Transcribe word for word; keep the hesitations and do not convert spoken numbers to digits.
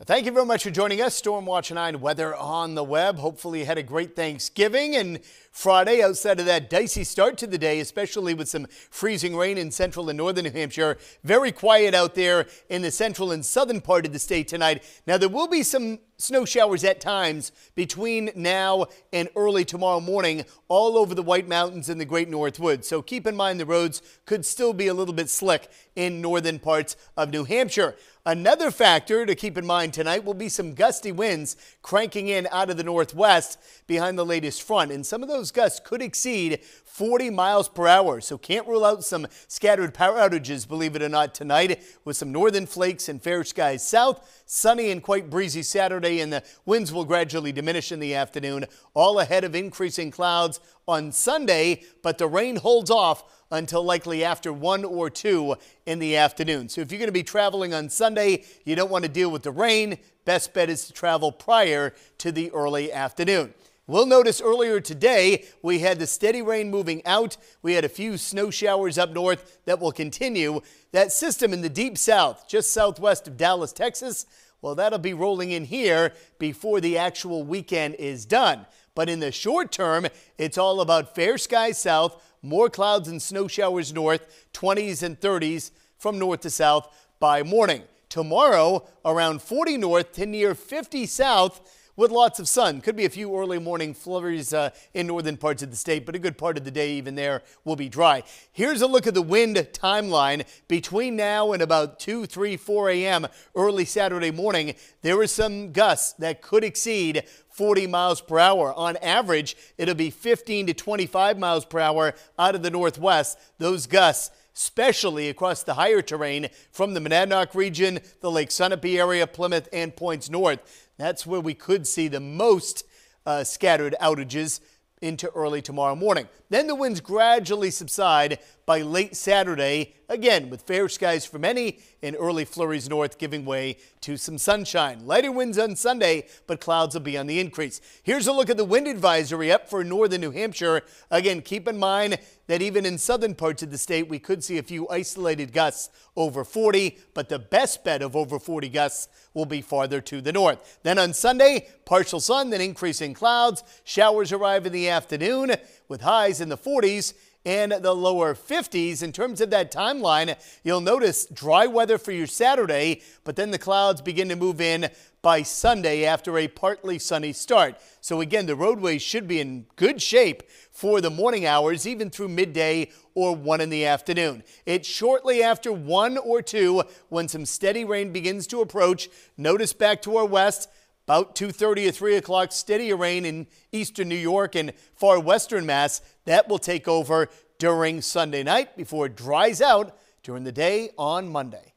Thank you very much for joining us. Stormwatch nine weather on the web. Hopefully you had a great Thanksgiving and Friday outside of that dicey start to the day, especially with some freezing rain in central and northern New Hampshire. Very quiet out there in the central and southern part of the state tonight. Now there will be some snow showers at times between now and early tomorrow morning all over the White Mountains and the Great North Woods. So keep in mind the roads could still be a little bit slick in northern parts of New Hampshire. Another factor to keep in mind tonight will be some gusty winds cranking in out of the northwest behind the latest front. And some of those gusts could exceed forty miles per hour. So can't rule out some scattered power outages, believe it or not, tonight with some northern flakes and fair skies south. Sunny and quite breezy Saturday, and the winds will gradually diminish in the afternoon, all ahead of increasing clouds on Sunday, but the rain holds off until likely after one or two in the afternoon. So if you're going to be traveling on Sunday, you don't want to deal with the rain. Best bet is to travel prior to the early afternoon. We'll notice earlier today we had the steady rain moving out. We had a few snow showers up north that will continue. That system in the deep south, just southwest of Dallas, Texas, well, that'll be rolling in here before the actual weekend is done. But in the short term, it's all about fair skies south, more clouds and snow showers north, twenties and thirties from north to south by morning. Tomorrow, around forty north to near fifty south with lots of sun. Could be a few early morning flurries uh, in northern parts of the state, but a good part of the day even there will be dry. Here's a look at the wind timeline. Between now and about two, three, four a m early Saturday morning, there are some gusts that could exceed forty miles per hour. On average, it'll be fifteen to twenty-five miles per hour out of the northwest. Those gusts especially across the higher terrain from the Monadnock region, the Lake Sunapee area, Plymouth, and points north. That's where we could see the most uh, scattered outages into early tomorrow morning. Then the winds gradually subside by late Saturday, again with fair skies for many and early flurries north giving way to some sunshine. Lighter winds on Sunday, but clouds will be on the increase. Here's a look at the wind advisory up for northern New Hampshire. Again, keep in mind that even in southern parts of the state, we could see a few isolated gusts over forty, but the best bet of over forty gusts will be farther to the north. Then on Sunday, partial sun, then increasing clouds. Showers arrive in the afternoon with highs in the forties and the lower fifties. In terms of that timeline, you'll notice dry weather for your Saturday, but then the clouds begin to move in by Sunday after a partly sunny start. So again, the roadways should be in good shape for the morning hours, even through midday or one in the afternoon. It's shortly after one or two when some steady rain begins to approach. Notice back to our west, about two thirty or three o'clock, steadier rain in eastern New York and far western Mass. That will take over during Sunday night before it dries out during the day on Monday.